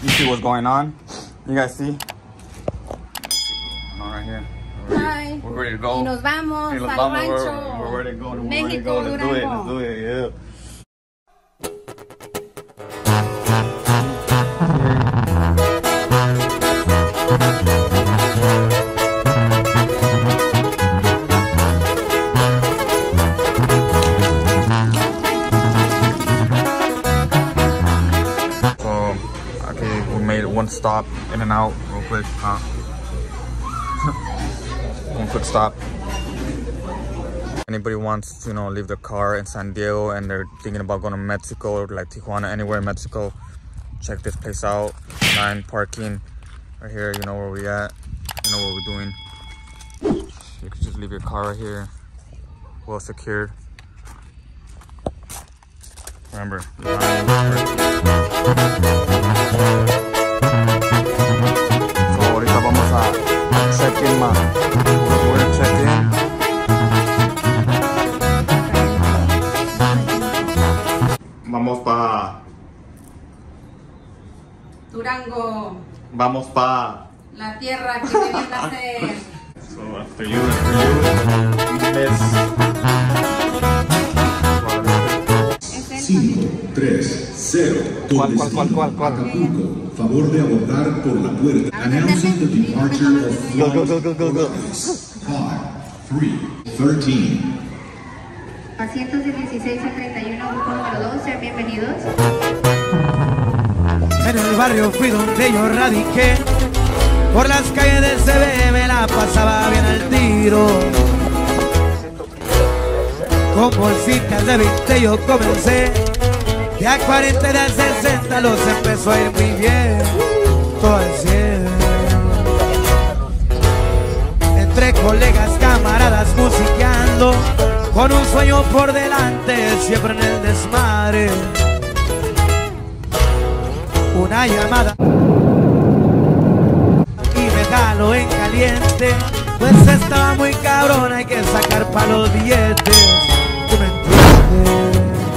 You see what's going on? You guys see? Right here. Hi. We're ready to go. Y nos vamos al rancho. We're ready to go. México, Let's do it. Let's do it. Yeah. One stop, in and out, real quick. One quick stop. Anybody wants to, you know, leave their car in San Diego and they're thinking about going to Mexico or like Tijuana, anywhere in Mexico, check this place out. 9 parking right here. You know where we at. You know what we're doing. You can just leave your car right here, well secured. Remember, check-in, ma. We're gonna check-in. Vamos pa Durango. Vamos pa La tierra que me vio nacer. So after you, Miss. 5, 3, 0. ¿Cuál? Favor de abordar por la puerta. Announcing the departure of Go. 5, 3, 13. Asientos de 16 a 31, grupo número 2, sean bienvenidos. En el barrio fui donde yo radiqué. Por las calles del CB me la pasaba bien al tiro. Con bolsitas de 20 yo comencé. De a 40 y de a 60 los empezó a ir muy bien. Todo al 100. Entre colegas, camaradas, musiqueando, con un sueño por delante, siempre en el desmadre. Una llamada y me jalo en caliente, pues estaba muy cabrón, hay que sacar pa' los billetes. ¿Tú me entiendes?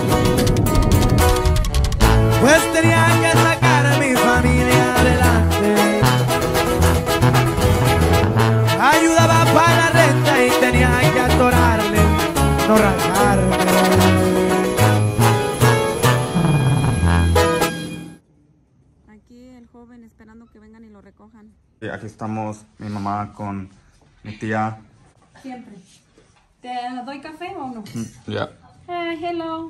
Pues tenía que sacar a mi familia adelante. Ayudaba para la renta y tenía que atorarle, no rajarme. Aquí el joven esperando que vengan y lo recojan. Aquí estamos, mi mamá con mi tía. Siempre. ¿Te doy café o no? Yeah. Hello.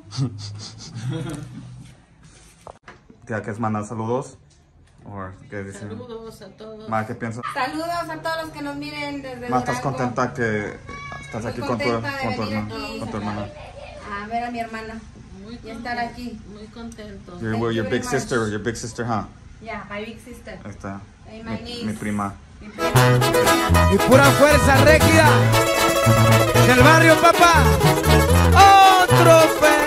Tía, ¿quieres mandar saludos? ¿O qué dicen? Saludos a todos. Ma, ¿qué piensas? Saludos a todos los que nos miren desde Ma, ¿estás Durango. contenta que estás aquí con tu hermana? A ver a mi hermana. Y estar aquí. Muy contento. Your big sister, huh? Yeah, my big sister. Ahí está. Hey, my niece. Mi prima. Y pura fuerza rígida del barrio, papá. Otro fe.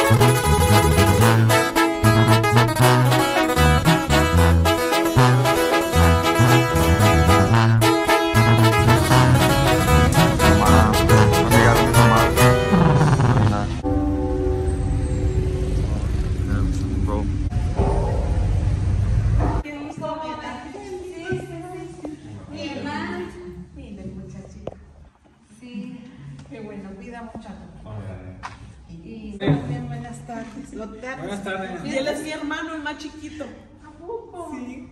Buenas tardes. Y él es mi hermano, el más chiquito. ¿A poco? Sí.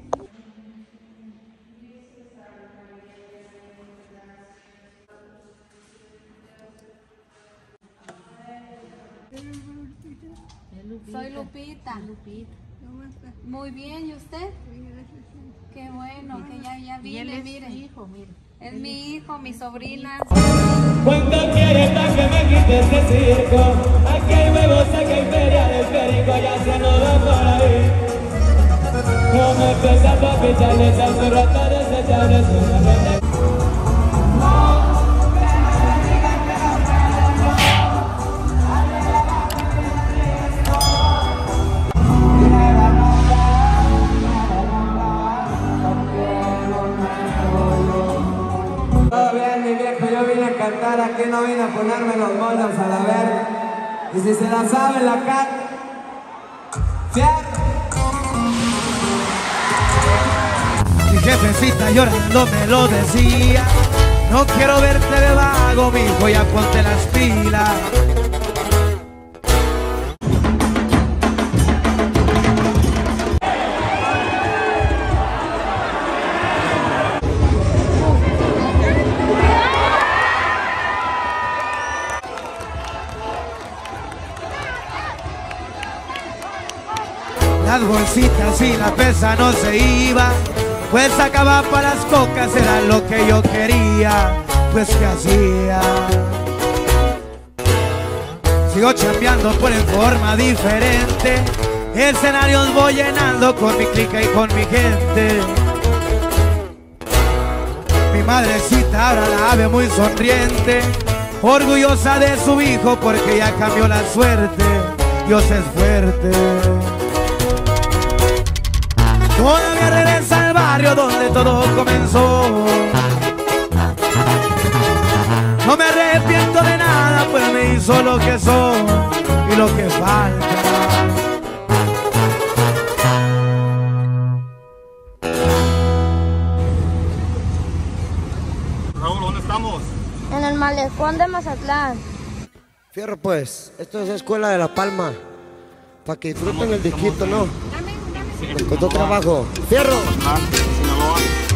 Soy Lupita. Muy bien, ¿y usted? Qué bueno, que ya vine, mire. Es mi hijo, mi sobrina. ¿Cuánto quieres para que me quites de circo? Aquí hay huevos, aquí hay feria de perico, ya se nos da por ahí. Como empezando a picharles a su rato desechables una ronda. Cantar, aquí no vine a ponerme los moños a la verga. Y si se la sabe la canta, cierra. jefecita llorando me lo decía. No quiero verte de vago, mijo, ya ponte las pilas. Las bolsitas y la pesa no se iba, pues sacaba para las cocas, era lo que yo quería, pues que hacía. Sigo chambeando pero en forma diferente, escenarios voy llenando con mi clica y con mi gente. Mi madrecita ahora la ve muy sonriente, orgullosa de su hijo porque ya cambió la suerte. Dios es fuerte. Todavía regresa al barrio donde todo comenzó. No me arrepiento de nada, pues me hizo lo que soy y lo que falta. Raúl, ¿dónde estamos? En el malecón de Mazatlán. Fierro pues, esto es Escuela de La Palma, para que disfruten el disquito, ¿no? Me costó trabajo. ¡Fierro! Sinaloa.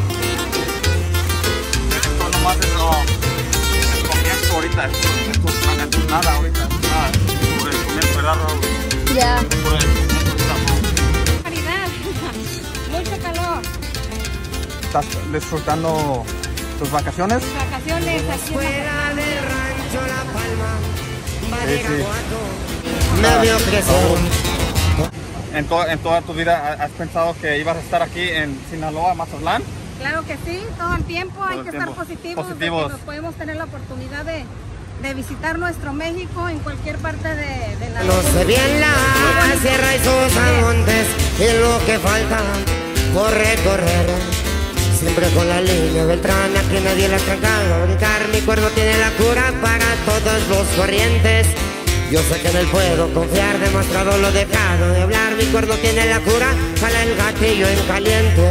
Esto nomás es el comienzo ahorita. Esto es nada ahorita. Es por el comienzo, ¿verdad, Raúl? Ya. Por el comienzo. Caridad. Mucho calor. ¿Estás disfrutando tus vacaciones? Vacaciones aquí en Mazatlán. de Rancho La Palma, Sí, sí. me vio crecer. ¿En toda tu vida has pensado que ibas a estar aquí en Sinaloa, Mazatlán? Claro que sí, todo el tiempo hay Todo que el estar tiempo. positivos, de Positivos. que nos podemos tener la oportunidad de visitar nuestro México en cualquier parte de la No sé bien la sierra y sus montes y lo que falta por recorrer. Siempre con la línea Beltrán, aquí nadie la ha trancado a brincar. Mi cuerpo tiene la cura para todos los corrientes. Yo sé que en él puedo confiar, demostrado lo dejado de hablar. Mi cuerno tiene la cura, jala el gatillo en caliente.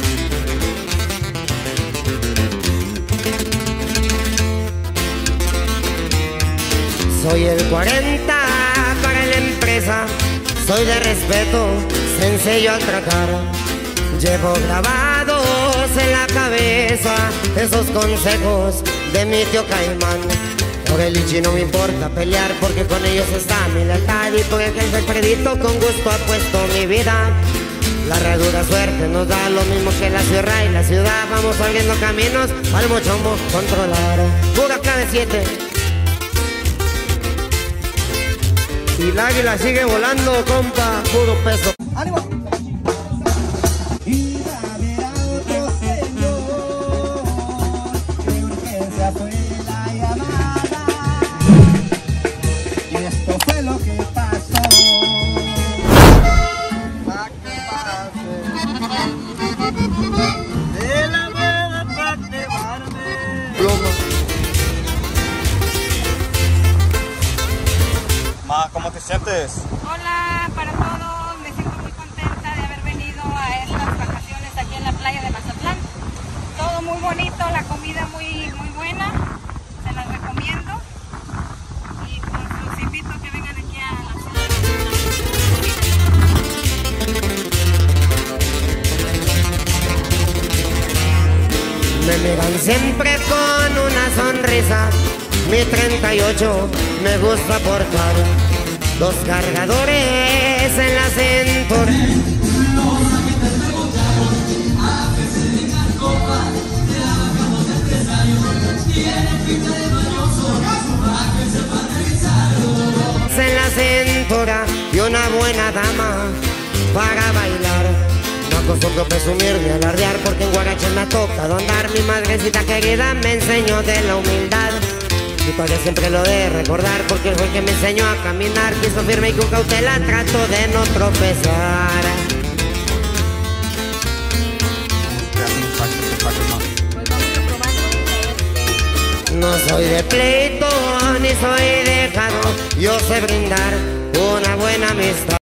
Soy el 40 para la empresa, soy de respeto, sencillo al tratar. Llevo grabados en la cabeza esos consejos de mi tío Caimán. Por el Ichi no me importa pelear, porque con ellos está mi lealtad. Y porque el Alfredito con gusto ha puesto mi vida. La herradura suerte nos da lo mismo que la sierra y la ciudad. Vamos abriendo caminos al mochombo controlar. Pura KB7. Y el águila sigue volando, compa, puro peso. ¡Ánimo! Ma, ¿cómo te sientes? Hola para todos, me siento muy contenta de haber venido a estas vacaciones aquí en la playa de Mazatlán. Todo muy bonito, la comida muy buena, se las recomiendo y pues los invito a que vengan aquí a la ciudad. Me miran siempre con una sonrisa, mi 38 me gusta portar, dos cargadores en la cintura. En la cintura y una buena dama para bailar. No acostumbro presumir ni alardear, porque en Guarache me ha tocado andar. Mi madrecita querida me enseñó de la humildad. Mi padre siempre lo de recordar, porque él fue el que me enseñó a caminar. Piso firme y con cautela trato de no tropezar. No soy de pleito ni soy dejado, yo sé brindar una buena amistad.